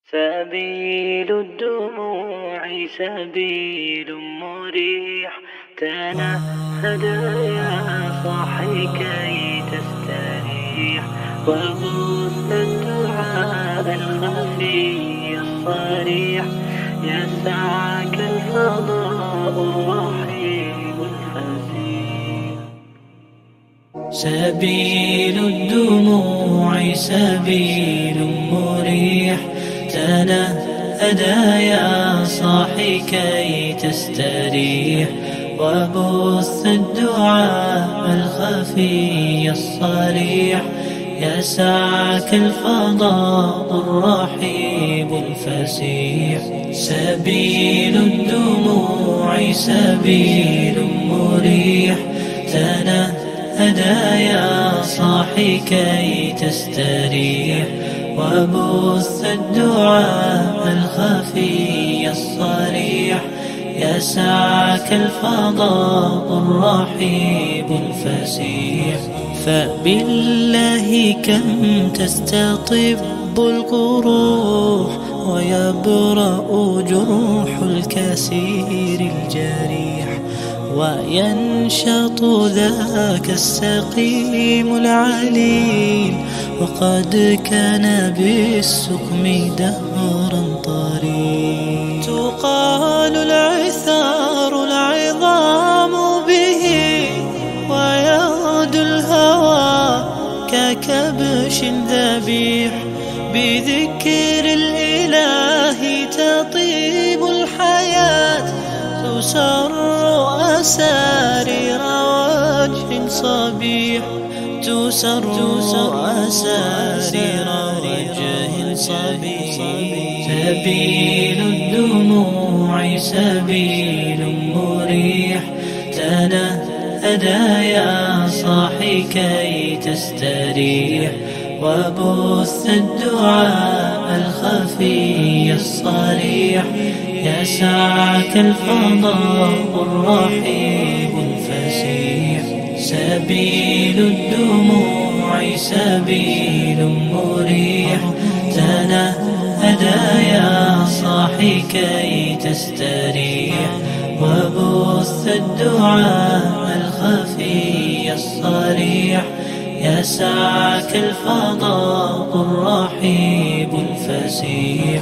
سبيل الدموع سبيل مريح، تنهد يا صاحي كي تستريح، وبث الدعاء الخفي الصريح، يسعك الفضاء الرحيم الفسيح. سبيل الدموع سبيل مريح، تنهد يا صاحي كي تستريح، وبث الدعاء الخفي الصريح، يسعك الفضاء الرحيب الفسيح. سبيل الدموع سبيل مريح، تنهد يا صاحي كي تستريح، وبث الدعاء الخفي الصريح، يسعك الفضاء الرحيب الفسيح. فبالله كم تستطب القروح، ويبرأ جروح الكسير الجريح، وينشط ذاك السقيم العليل، وقد كان بالسقم دهرا طريق. تقال العثار العظام به، ويغدو الهوى ككبش ذبيح، بذكر الإله تطيب الحياة، تسر أسارير وجه صبيح، تسر أسارير وجه صبيح. سبيل الدموع سبيل مريح، تنهد يا صاحي كي تستريح، وبث الدعاء الخفي الصريح، يسعك الفضاء الرحيب الفسيح. سبيل الدموع سبيل مريح، تنهد يا صاحي كي تستريح، وبث الدعاء الخفي الصريح، يسعك الفضاء الرحيب الفسيح.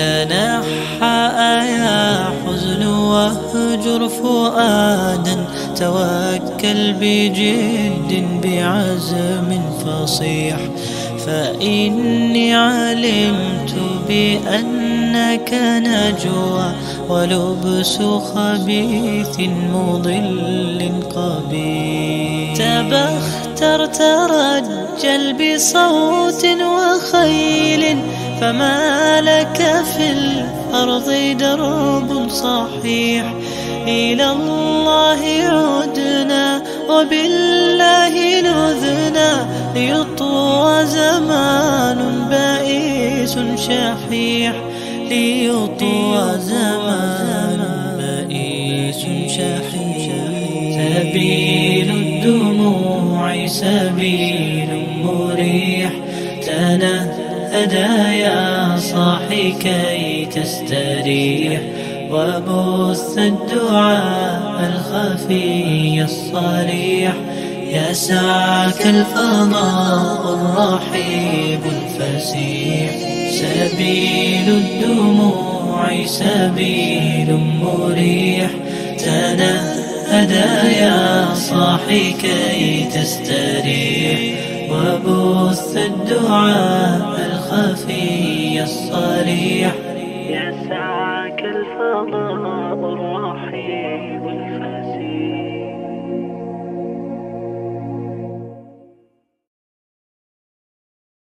تنحى يا حزن واهجر فؤادا، توكل بجد بعزم فصيح، فإني علمت بأنك نجوى، ولبس خبيث مضل قبيح. تبختر ترجل بصوت وخيل، فما لك في الأرض درب صحيح. إلى الله عدنا وبالله لذنا، ليطوى زمان بائس شحيح، ليطوى زمان بائس شحيح. سبيل الدموع سبيل مريح، تنهد يا صاحي كي تستريح، وبث الدعاء الخفي الصريح، يسعك الفضاء الرحيب الفسيح. سبيل الدموع سبيل مريح، تنهد يا صاحي كي تستريح، وبث الدعاء الخفي الصريح، يسعك